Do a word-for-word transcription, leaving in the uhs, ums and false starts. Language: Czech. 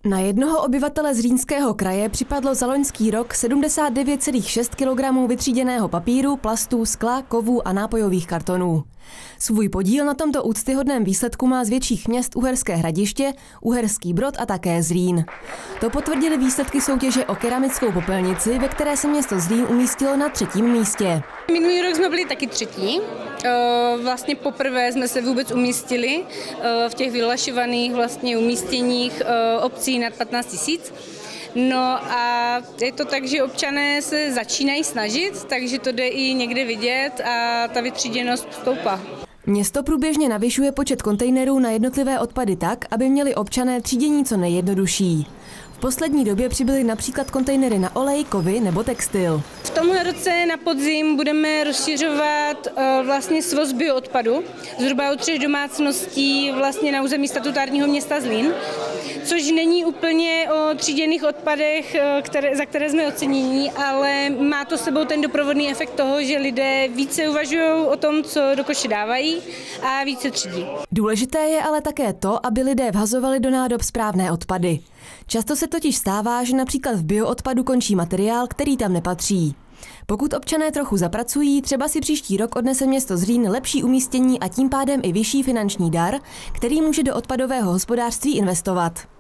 Na jednoho obyvatele Zlínského kraje připadlo za loňský rok sedmdesát devět celá šest kilogramů vytříděného papíru, plastů, skla, kovů a nápojových kartonů. Svůj podíl na tomto úctyhodném výsledku má z větších měst Uherské Hradiště, Uherský Brod a také Zlín. To potvrdily výsledky soutěže o keramickou popelnici, ve které se město Zlín umístilo na třetím místě. Minulý rok jsme byli taky třetí. Vlastně poprvé jsme se vůbec umístili v těch vyhlašovaných vlastně umístěních obcí nad patnáct tisíc. No a je to tak, že občané se začínají snažit, takže to jde i někde vidět a ta vytříděnost stoupá. Město průběžně navyšuje počet kontejnerů na jednotlivé odpady tak, aby měli občané třídění co nejjednodušší. V poslední době přibyly například kontejnery na olej, kovy nebo textil. V tomhle roce na podzim budeme rozšiřovat vlastně svoz bioodpadu zhruba o třech domácností vlastně na území statutárního města Zlín, což není úplně o tříděných odpadech, které, za které jsme ocenění, ale má to sebou ten doprovodný efekt toho, že lidé více uvažují o tom, co do koše dávají a více třídí. Důležité je ale také to, aby lidé vhazovali do nádob správné odpady. Často se totiž stává, že například v bioodpadu končí materiál, který tam nepatří. Pokud občané trochu zapracují, třeba si příští rok odnese město Zlín lepší umístění a tím pádem i vyšší finanční dar, který může do odpadového hospodářství investovat.